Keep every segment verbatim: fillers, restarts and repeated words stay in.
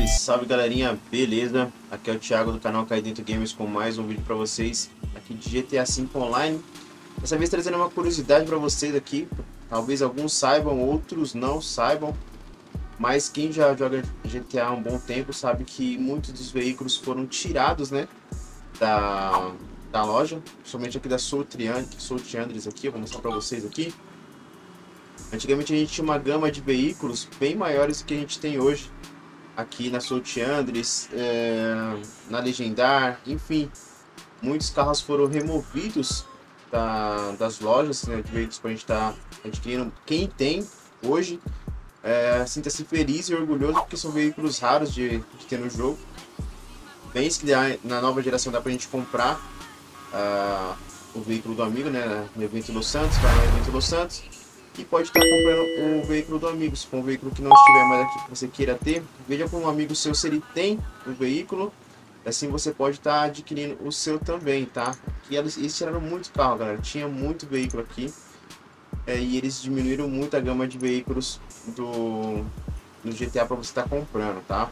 salve galerinha, beleza? Aqui é o Thiago do canal Cai Dentro Games com mais um vídeo pra vocês aqui de G T A cinco Online. Dessa vez trazendo uma curiosidade pra vocês aqui, talvez alguns saibam, outros não saibam, mas quem já joga G T A há um bom tempo sabe que muitos dos veículos foram tirados, né, da, da loja, principalmente aqui da Soul Triandris aqui, eu vou mostrar pra vocês aqui. Antigamente a gente tinha uma gama de veículos bem maiores do que a gente tem hoje. Aqui na Soul Triandris, é, na Legendar, enfim. Muitos carros foram removidos da, das lojas, né, de veículos para a gente estar tá adquirindo. Quem tem hoje, é, sinta-se feliz e orgulhoso porque são veículos raros de, de ter no jogo. Bem que na nova geração dá para a gente comprar uh, o veículo do amigo, né, no evento Los Santos, vai no evento Los Santos. E pode estar comprando o veículo do amigo. Se for um veículo que não estiver mais aqui que você queira ter, veja com um amigo seu se ele tem o veículo. Assim você pode estar adquirindo o seu também, tá? E eles, eles tiraram muito carro, galera. Tinha muito veículo aqui. É, e eles diminuíram muito a gama de veículos do, do G T A para você estar comprando, tá?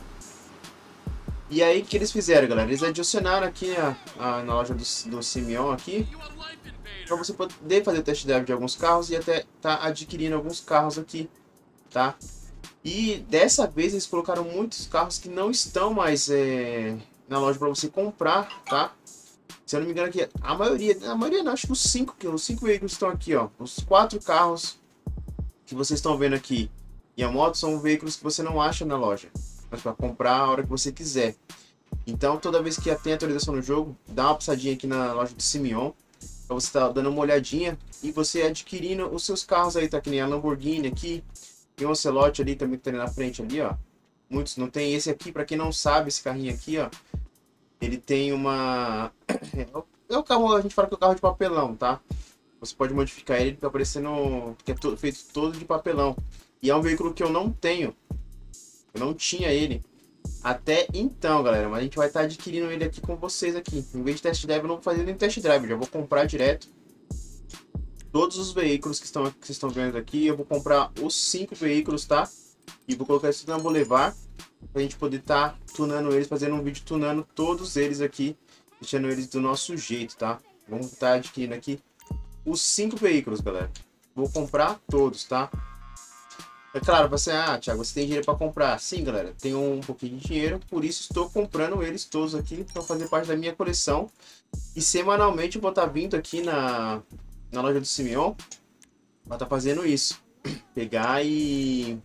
E aí o que eles fizeram, galera? Eles adicionaram aqui a, a, na loja do, do Simeon aqui, para você poder fazer o test drive de alguns carros e até tá adquirindo alguns carros aqui, tá? E dessa vez eles colocaram muitos carros que não estão mais é, na loja para você comprar, tá? Se eu não me engano aqui, a maioria, a maioria não, acho que os cinco, os cinco veículos estão aqui, ó. Os quatro carros que vocês estão vendo aqui e a moto são veículos que você não acha na loja, mas para comprar a hora que você quiser. Então toda vez que tem atualização no jogo, dá uma passadinha aqui na loja do Simeon, para você estar tá dando uma olhadinha e você adquirindo os seus carros aí, tá? Que nem a Lamborghini aqui, tem um Ocelot ali também que tá ali na frente ali, ó. Muitos não tem esse aqui, para quem não sabe, esse carrinho aqui, ó. Ele tem uma... é o carro, a gente fala que é o carro de papelão, tá? Você pode modificar ele, fica parecendo que é todo, feito todo de papelão. E é um veículo que eu não tenho. Eu não tinha ele até então, galera, mas a gente vai estar tá adquirindo ele aqui com vocês aqui. Em vez de test drive, eu não vou fazer nem test drive, eu já vou comprar direto todos os veículos que estão que vocês estão vendo aqui. Eu vou comprar os cinco veículos, tá? E vou colocar isso na Boulevard pra gente poder estar tá tunando eles, fazendo um vídeo tunando todos eles aqui, deixando eles do nosso jeito, tá? Vamos estar tá adquirindo aqui os cinco veículos, galera. Vou comprar todos, tá? É claro, você, ah, Thiago, você tem dinheiro para comprar? Sim, galera, tenho um pouquinho de dinheiro, por isso estou comprando eles todos aqui para fazer parte da minha coleção. E semanalmente eu vou estar vindo aqui na, na loja do Simeon, vai estar fazendo isso, pegar e,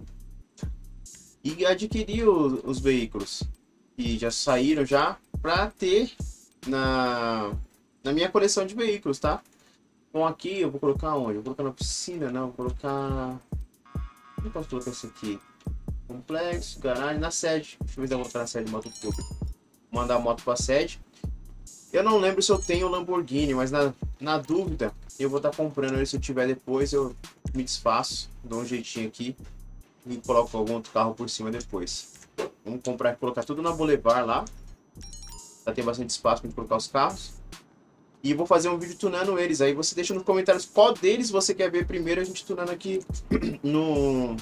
e adquirir o, os veículos que já saíram já para ter na, na minha coleção de veículos, tá? Bom, aqui eu vou colocar onde? Eu vou colocar na piscina, não, vou colocar... Não posso colocar isso aqui. Complexo, garagem, na sede. Deixa eu ver se eu vou colocar na sede de moto pública. Mandar a moto para a sede. Eu não lembro se eu tenho Lamborghini, mas na, na dúvida, eu vou estar tá comprando ele. Se eu tiver depois, eu me desfaço. Dou um jeitinho aqui. E coloco algum outro carro por cima depois. Vamos comprar, colocar tudo na Boulevard lá. Pra ter bastante espaço para colocar os carros. E vou fazer um vídeo tunando eles. Aí você deixa nos comentários qual deles você quer ver primeiro a gente tunando aqui no,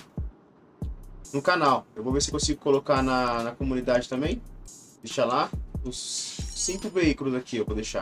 no canal. Eu vou ver se consigo colocar na, na comunidade também. Deixa lá. Os cinco veículos aqui eu vou deixar.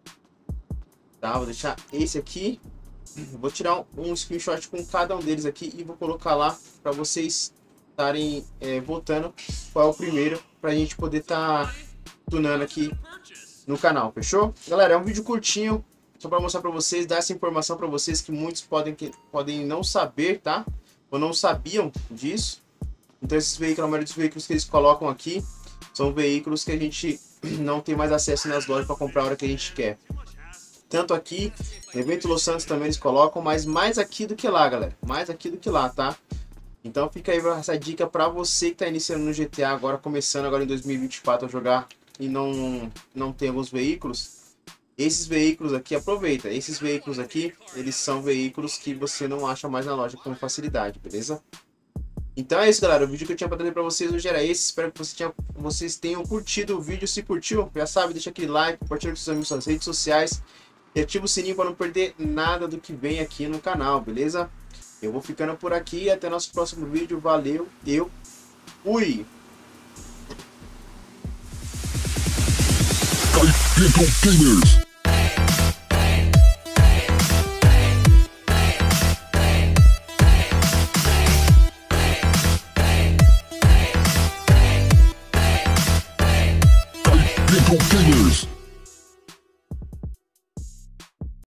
Tá, vou deixar esse aqui. Vou tirar um, um screenshot com cada um deles aqui e vou colocar lá para vocês estarem é, votando qual é o primeiro. Pra gente poder estar tá tunando aqui no canal, fechou? Galera, é um vídeo curtinho, só para mostrar para vocês, dar essa informação para vocês que muitos podem, que, podem não saber, tá? Ou não sabiam disso. Então esses veículos, a maioria dos veículos que eles colocam aqui, são veículos que a gente não tem mais acesso nas lojas para comprar a hora que a gente quer. Tanto aqui, no evento Los Santos também eles colocam, mas mais aqui do que lá, galera. Mais aqui do que lá, tá? Então fica aí essa dica para você que está iniciando no G T A agora, começando agora em dois mil e vinte e quatro a jogar e não, não tem alguns veículos. Esses veículos aqui, aproveita. Esses veículos aqui, eles são veículos que você não acha mais na loja com facilidade, beleza? Então é isso, galera. O vídeo que eu tinha para trazer para vocês hoje era esse. Espero que você tenha, vocês tenham curtido o vídeo. Se curtiu, já sabe, deixa aquele like, compartilha com seus amigos nas redes sociais e ativa o sininho para não perder nada do que vem aqui no canal, beleza? Eu vou ficando por aqui. Até nosso próximo vídeo. Valeu. Eu fui! Retro Gamers.